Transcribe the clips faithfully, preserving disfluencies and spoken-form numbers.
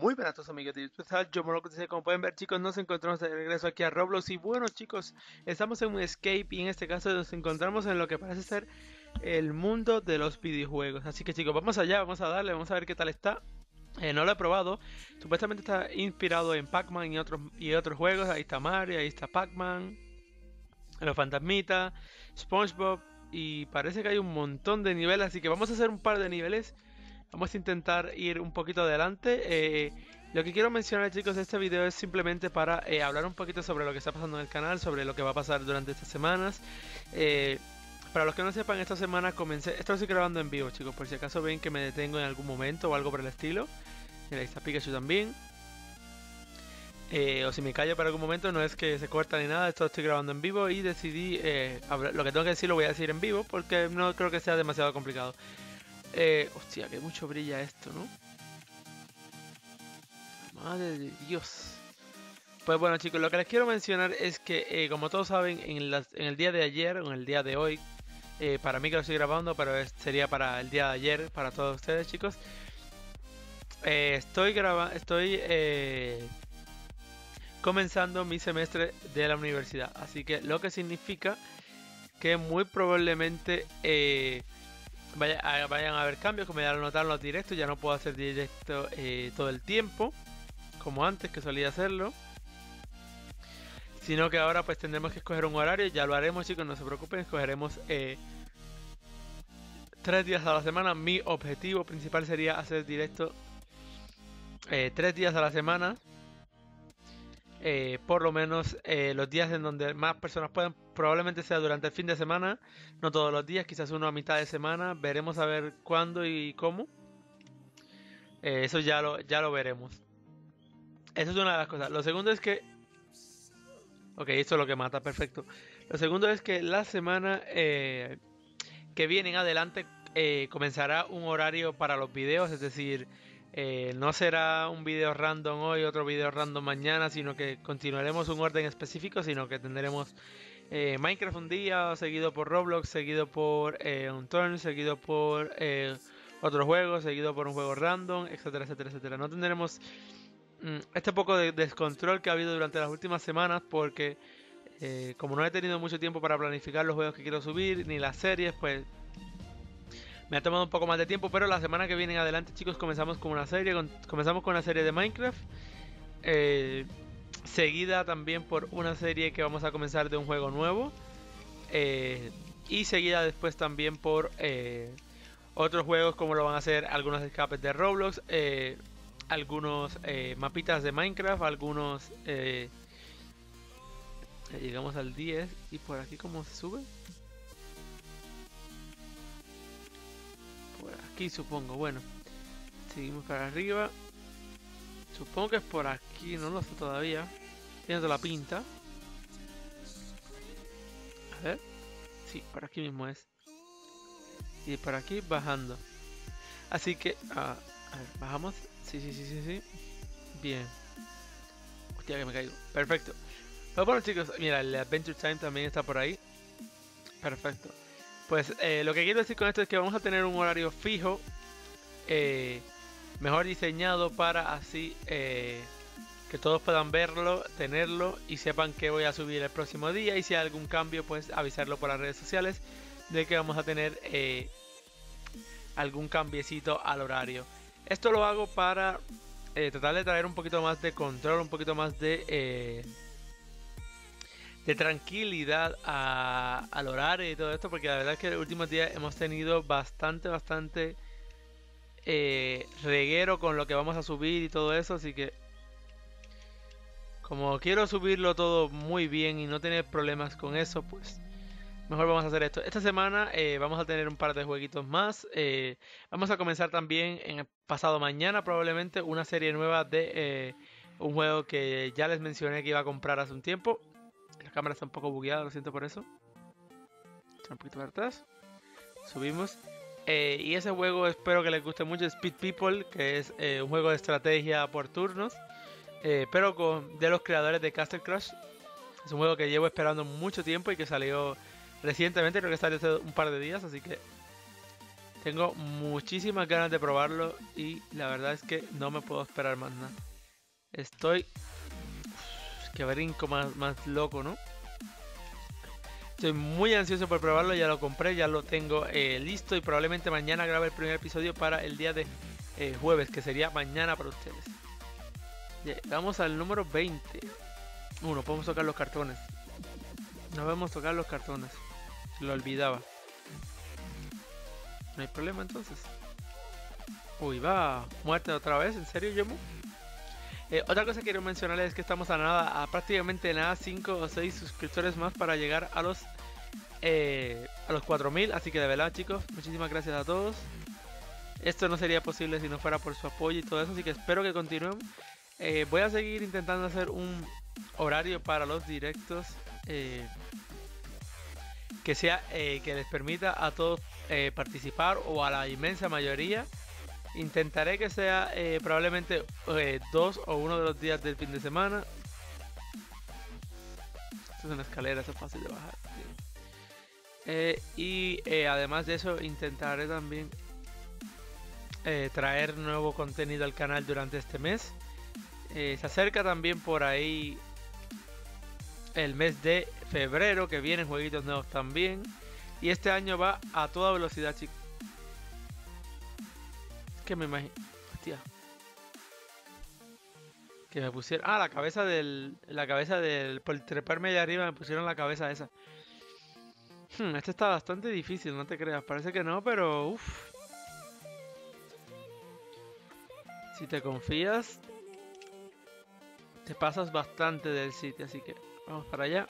Muy buenas a todos amigos de YouTube, yo Moloco, como pueden ver chicos, nos encontramos de regreso aquí a Roblox. Y bueno chicos, estamos en un escape y en este caso nos encontramos en lo que parece ser el mundo de los videojuegos. Así que chicos, vamos allá, vamos a darle, vamos a ver qué tal está. Eh, no lo he probado, supuestamente está inspirado en Pac-Man y otros, y otros juegos. Ahí está Mario, ahí está Pac-Man, los fantasmitas, SpongeBob, y parece que hay un montón de niveles, así que vamos a hacer un par de niveles. Vamos a intentar ir un poquito adelante. Eh, lo que quiero mencionar chicos de este video es simplemente para eh, hablar un poquito sobre lo que está pasando en el canal, sobre lo que va a pasar durante estas semanas. Eh, para los que no sepan, esta semana comencé, esto lo estoy grabando en vivo chicos, por si acaso ven que me detengo en algún momento o algo por el estilo. Mira, ahí está Pikachu también. Eh, o si me callo para algún momento, no es que se corta ni nada, esto lo estoy grabando en vivo y decidí, eh, hablar, lo que tengo que decir lo voy a decir en vivo porque no creo que sea demasiado complicado. Eh, hostia, que mucho brilla esto, ¿no? Madre de Dios. Pues bueno chicos, lo que les quiero mencionar es que, eh, como todos saben, en, las, en el día de ayer, o en el día de hoy, eh, para mí que lo estoy grabando, pero es, sería para el día de ayer, para todos ustedes chicos, eh, estoy grabando, estoy eh, comenzando mi semestre de la universidad. Así que lo que significa que muy probablemente... Eh, Vaya, a, vayan a haber cambios, como ya lo notaron los directos, ya no puedo hacer directo eh, todo el tiempo, como antes que solía hacerlo. Sino que ahora pues tendremos que escoger un horario, ya lo haremos chicos, no se preocupen, escogeremos eh, tres días a la semana. Mi objetivo principal sería hacer directo eh, tres días a la semana. Eh, por lo menos eh, los días en donde más personas puedan, probablemente sea durante el fin de semana, no todos los días, quizás uno a mitad de semana, veremos a ver cuándo y cómo. Eh, eso ya lo, ya lo veremos. Eso es una de las cosas. Lo segundo es que... Ok, esto es lo que mata, perfecto. Lo segundo es que la semana eh, que viene en adelante eh, comenzará un horario para los videos, es decir... Eh, no será un video random hoy, otro video random mañana, sino que continuaremos un orden específico, sino que tendremos eh, Minecraft un día, seguido por Roblox, seguido por eh, un turn, seguido por eh, otro juego, seguido por un juego random, etcétera, etcétera, etcétera. No tendremos mm, este poco de descontrol que ha habido durante las últimas semanas, porque eh, como no he tenido mucho tiempo para planificar los juegos que quiero subir, ni las series, pues... Me ha tomado un poco más de tiempo, pero la semana que viene en adelante, chicos, comenzamos con una serie. Con, comenzamos con una serie de Minecraft. Eh, seguida también por una serie que vamos a comenzar de un juego nuevo. Eh, y seguida después también por eh, otros juegos como lo van a hacer algunos escapes de Roblox. Eh, algunos eh, mapitas de Minecraft. Algunos... Eh, llegamos al diez. ¿Y por aquí cómo se sube? Aquí supongo, bueno, seguimos para arriba. Supongo que es por aquí, no lo sé todavía. Tiene toda la pinta. A ver. Sí, por aquí mismo es. Y por aquí bajando. Así que, ah, a ver, bajamos. Sí, sí, sí, sí, sí. Bien. Hostia, que me caigo. Perfecto. Pues bueno chicos, mira, el Adventure Time también está por ahí. Perfecto. Pues eh, lo que quiero decir con esto es que vamos a tener un horario fijo, eh, mejor diseñado para así eh, que todos puedan verlo, tenerlo y sepan que voy a subir el próximo día, y si hay algún cambio pues avisarlo por las redes sociales de que vamos a tener eh, algún cambiecito al horario. Esto lo hago para eh, tratar de traer un poquito más de control, un poquito más de... Eh, de tranquilidad a, al horario y todo esto, porque la verdad es que en los últimos días hemos tenido bastante, bastante eh, reguero con lo que vamos a subir y todo eso, así que como quiero subirlo todo muy bien y no tener problemas con eso, pues mejor vamos a hacer esto. Esta semana eh, vamos a tener un par de jueguitos más. Eh, vamos a comenzar también en el pasado mañana probablemente una serie nueva de eh, un juego que ya les mencioné que iba a comprar hace un tiempo. La cámara está un poco bugueada, lo siento por eso. Un poquito para atrás. Subimos. Eh, y ese juego espero que les guste mucho. Speed People, que es eh, un juego de estrategia por turnos. Eh, pero con, de los creadores de Castle Crush. Es un juego que llevo esperando mucho tiempo y que salió recientemente. Creo que salió hace un par de días, así que Tengo muchísimas ganas de probarlo y la verdad es que no me puedo esperar más nada. Estoy... Uf, qué brinco más, más loco, ¿no? Estoy muy ansioso por probarlo, ya lo compré, ya lo tengo eh, listo y probablemente mañana grabe el primer episodio para el día de eh, jueves, que sería mañana para ustedes. Llegamos al número veinte. Uh, no podemos tocar los cartones. No podemos tocar los cartones. Se lo olvidaba. No hay problema entonces. Uy, va. Muerte otra vez. ¿En serio, Yomu? Eh, otra cosa que quiero mencionarles es que estamos a nada, a prácticamente nada, cinco o seis suscriptores más para llegar a los eh, a los cuatro mil. Así que de verdad, chicos, muchísimas gracias a todos. Esto no sería posible si no fuera por su apoyo y todo eso. Así que espero que continúen. Eh, voy a seguir intentando hacer un horario para los directos eh, que sea eh, que les permita a todos eh, participar, o a la inmensa mayoría. Intentaré que sea eh, probablemente eh, dos o uno de los días del fin de semana. Esto es una escalera, eso es fácil de bajar. Eh, y eh, además de eso, intentaré también eh, traer nuevo contenido al canal durante este mes. Eh, se acerca también por ahí el mes de febrero, que vienen jueguitos nuevos también. Y este año va a toda velocidad, chicos. Que me imagino. Hostia. Que me pusieron. Ah, la cabeza del. La cabeza del. Por treparme allá arriba me pusieron la cabeza esa. Hmm, este está bastante difícil, no te creas. Parece que no, pero. Uff. Si te confías, te pasas bastante del sitio. Así que vamos para allá.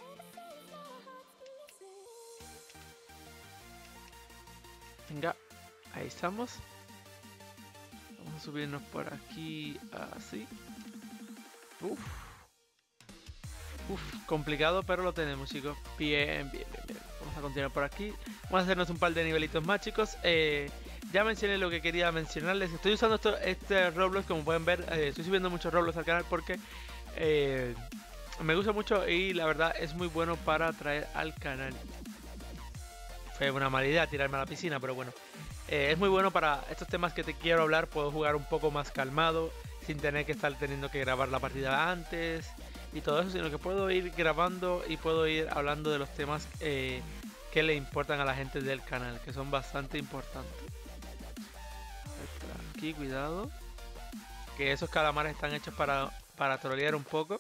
Venga, ahí estamos. Vamos a subirnos por aquí, así. Uf. Uf, complicado, pero lo tenemos, chicos. Bien, bien, bien, bien. Vamos a continuar por aquí. Vamos a hacernos un par de nivelitos más, chicos. Eh, ya mencioné lo que quería mencionarles. Estoy usando esto, este Roblox, como pueden ver. Eh, estoy subiendo muchos Roblox al canal porque eh, me gusta mucho y la verdad es muy bueno para atraer al canal. Fue una mala idea tirarme a la piscina, pero bueno. Eh, es muy bueno para estos temas que te quiero hablar. Puedo jugar un poco más calmado, sin tener que estar teniendo que grabar la partida antes y todo eso, sino que puedo ir grabando y puedo ir hablando de los temas eh, que le importan a la gente del canal, que son bastante importantes. Aquí, cuidado, que esos calamares están hechos para, para trolear un poco.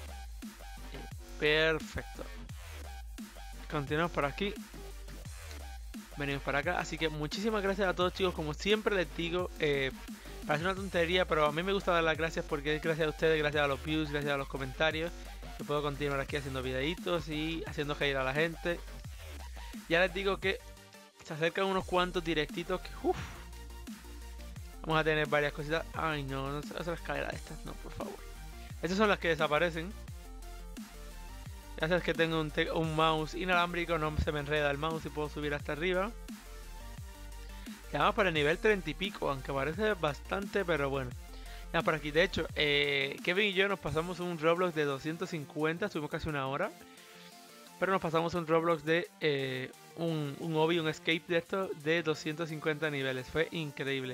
Perfecto. Continuamos por aquí. Venimos para acá, así que muchísimas gracias a todos, chicos. Como siempre les digo, eh, parece una tontería, pero a mí me gusta dar las gracias porque es gracias a ustedes, gracias a los views, gracias a los comentarios, que puedo continuar aquí haciendo videitos y haciendo reír a la gente. Ya les digo que se acercan unos cuantos directitos que uff, vamos a tener varias cositas. Ay no, no es la escalera de estas, no, por favor. Estas son las que desaparecen. Gracias que tengo un, un mouse inalámbrico, no se me enreda el mouse y puedo subir hasta arriba. Ya vamos para el nivel treinta y pico, aunque parece bastante, pero bueno. Ya por aquí, de hecho, eh, Kevin y yo nos pasamos un Roblox de doscientos cincuenta, estuvimos casi una hora. Pero nos pasamos un Roblox de eh, un, un obby, un escape de esto de doscientos cincuenta niveles. Fue increíble.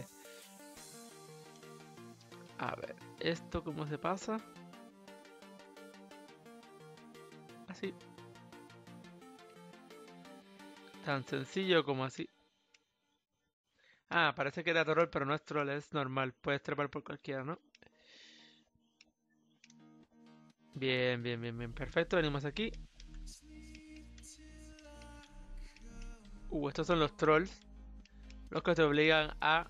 A ver, ¿esto cómo se pasa? Así. Tan sencillo como así. Ah, parece que era troll, pero no es troll, es normal. Puedes trepar por cualquiera, ¿no? Bien, bien, bien, bien. Perfecto, venimos aquí. Uh, estos son los trolls. Los que te obligan a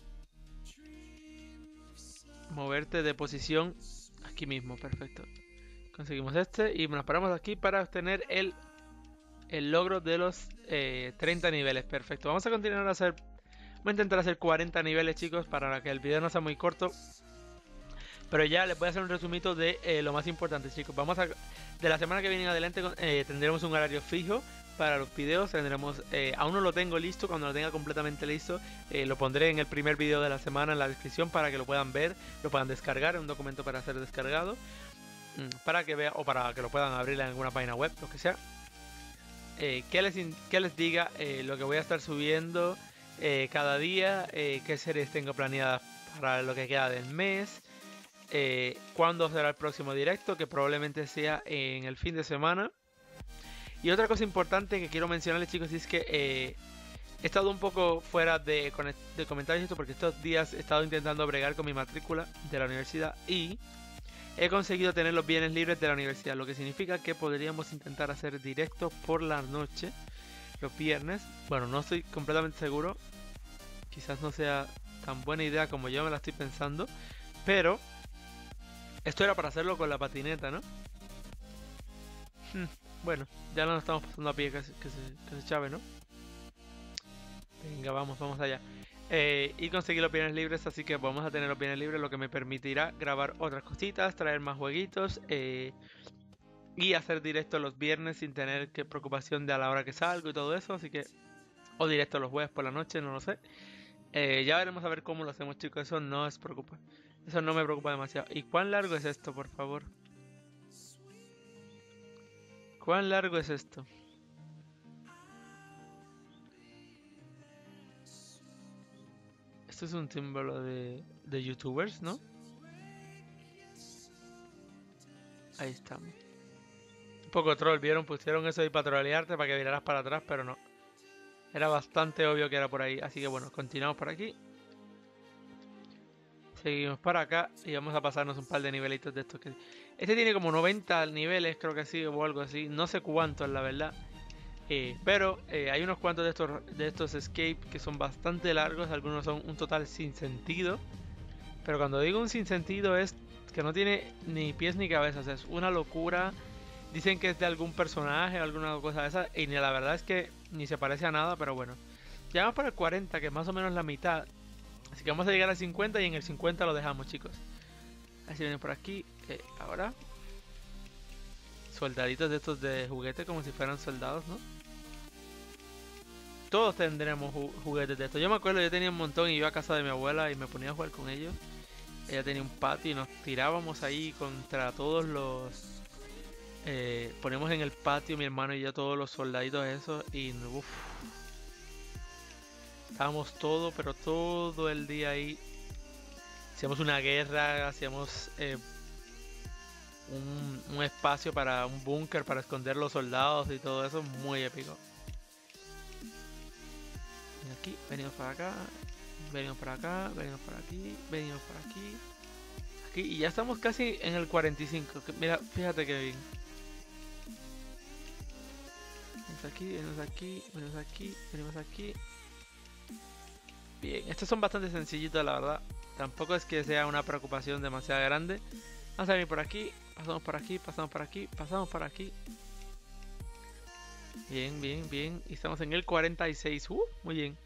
moverte de posición aquí mismo. Perfecto. Conseguimos este y nos paramos aquí para obtener el, el logro de los eh, treinta niveles. Perfecto. Vamos a continuar a hacer... Voy a intentar hacer cuarenta niveles, chicos, para que el video no sea muy corto. Pero ya les voy a hacer un resumito de eh, lo más importante, chicos. Vamos a... De la semana que viene en adelante eh, tendremos un horario fijo para los videos. Tendremos... Eh, aún no lo tengo listo. Cuando lo tenga completamente listo, eh, lo pondré en el primer video de la semana en la descripción para que lo puedan ver, lo puedan descargar. Es un documento para ser descargado. Para que vean, o para que lo puedan abrir en alguna página web, lo que sea. Eh, que, les que les diga eh, lo que voy a estar subiendo eh, cada día, eh, qué series tengo planeadas para lo que queda del mes, eh, cuándo será el próximo directo, que probablemente sea en el fin de semana. Y otra cosa importante que quiero mencionarles, chicos, es que eh, he estado un poco fuera de, de comentarios esto porque estos días he estado intentando bregar con mi matrícula de la universidad y he conseguido tener los bienes libres de la universidad, lo que significa que podríamos intentar hacer directos por la noche, los viernes. Bueno, no estoy completamente seguro, quizás no sea tan buena idea como yo me la estoy pensando, pero esto era para hacerlo con la patineta, ¿no? Hmm, bueno, ya no nos estamos pasando a pie que se, que se, que se chave, ¿no? Venga, vamos, vamos allá. Eh, y conseguí los bienes libres, así que vamos a tener los bienes libres, lo que me permitirá grabar otras cositas, traer más jueguitos eh, y hacer directo los viernes sin tener que preocupación de a la hora que salgo y todo eso, así que o directo los jueves por la noche, no lo sé. Eh, ya veremos a ver cómo lo hacemos, chicos, eso no os preocupa, eso no me preocupa demasiado. ¿Y cuán largo es esto, por favor? ¿Cuán largo es esto? Esto es un símbolo de, de youtubers, ¿no? Ahí estamos. Un poco troll, ¿vieron? Pusieron eso ahí para trolearte, para que viraras para atrás, pero no. Era bastante obvio que era por ahí. Así que bueno, continuamos por aquí. Seguimos para acá y vamos a pasarnos un par de nivelitos de estos que... Este tiene como noventa niveles, creo que sí, o algo así. No sé cuántos, la verdad. Eh, pero eh, hay unos cuantos de estos, de estos escape que son bastante largos. Algunos son un total sin sentido. Pero cuando digo un sin sentido es que no tiene ni pies ni cabezas. Es una locura. Dicen que es de algún personaje o alguna cosa de esa. Y la verdad es que ni se parece a nada, pero bueno. Ya vamos para el cuarenta, que es más o menos la mitad. Así que vamos a llegar al cincuenta y en el cincuenta lo dejamos, chicos. Así vienen por aquí. Eh, ahora. Soldaditos de estos de juguete como si fueran soldados, ¿no? Todos tendremos ju juguetes de estos. Yo me acuerdo, yo tenía un montón y iba a casa de mi abuela y me ponía a jugar con ellos. Ella tenía un patio y nos tirábamos ahí contra todos los... Eh, ponemos en el patio mi hermano y yo todos los soldaditos esos y uff. Estábamos todo, pero todo el día ahí. Hacíamos una guerra, hacíamos eh, un, un espacio para un búnker para esconder los soldados y todo eso, muy épico. Y aquí, venimos para acá, venimos para acá, venimos por aquí, venimos por aquí, aquí y ya estamos casi en el cuarenta y cinco. Mira, fíjate que bien. Venimos aquí, venimos aquí, venimos aquí, venimos aquí. Bien, estos son bastante sencillitos, la verdad. Tampoco es que sea una preocupación demasiado grande. Vamos a venir por aquí, pasamos por aquí, pasamos por aquí, pasamos por aquí. Bien, bien, bien. Y estamos en el cuarenta y seis. Uh, muy bien.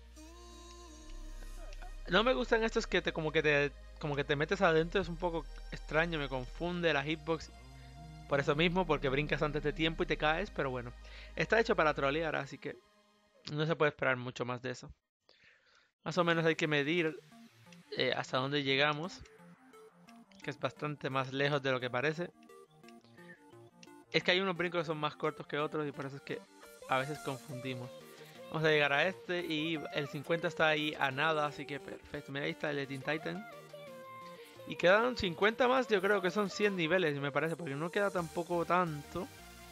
No me gustan estos que te como que te como que te metes adentro, es un poco extraño, me confunde la hitbox. Por eso mismo, porque brincas antes de tiempo y te caes, pero bueno. Está hecho para trolear, así que no se puede esperar mucho más de eso. Más o menos hay que medir eh, hasta dónde llegamos, que es bastante más lejos de lo que parece. Es que hay unos brincos que son más cortos que otros y por eso es que a veces confundimos. Vamos a llegar a este y el cincuenta está ahí a nada, así que perfecto. Mira, ahí está el Teen Titan. Y quedan cincuenta más, yo creo que son cien niveles, me parece, porque no queda tampoco tanto.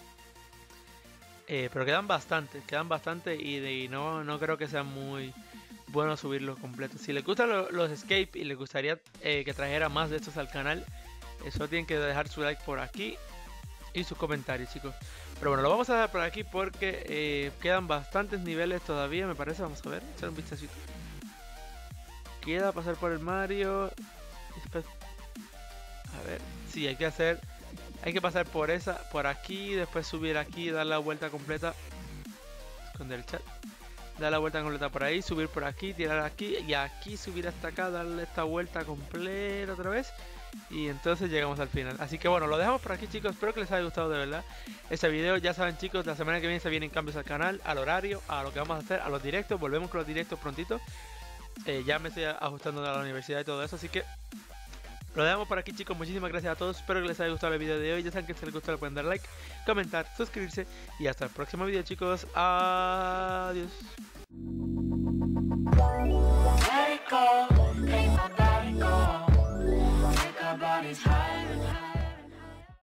Eh, pero quedan bastantes, quedan bastante y, de, y no, no creo que sea muy bueno subirlos completos. Si les gustan lo, los escape y les gustaría eh, que trajera más de estos al canal, solo tienen que dejar su like por aquí y sus comentarios, chicos. Pero bueno, lo vamos a dejar por aquí porque eh, quedan bastantes niveles todavía, me parece. Vamos a ver, echar un vistacito. Queda pasar por el Mario. Después, a ver, sí, hay que hacer, hay que pasar por esa, por aquí, después subir aquí, dar la vuelta completa, esconder el chat, dar la vuelta completa por ahí, subir por aquí, tirar aquí y aquí subir hasta acá, darle esta vuelta completa otra vez y entonces llegamos al final. Así que bueno, lo dejamos por aquí, chicos, espero que les haya gustado de verdad este video. Ya saben, chicos, la semana que viene se vienen cambios al canal, al horario, a lo que vamos a hacer, a los directos, volvemos con los directos prontito. Eh, ya me estoy ajustando a la universidad y todo eso, así que lo dejamos por aquí, chicos. Muchísimas gracias a todos, espero que les haya gustado el video de hoy. Ya saben que si les gustó le pueden dar like, comentar, suscribirse y hasta el próximo video, chicos. Adiós. body's high.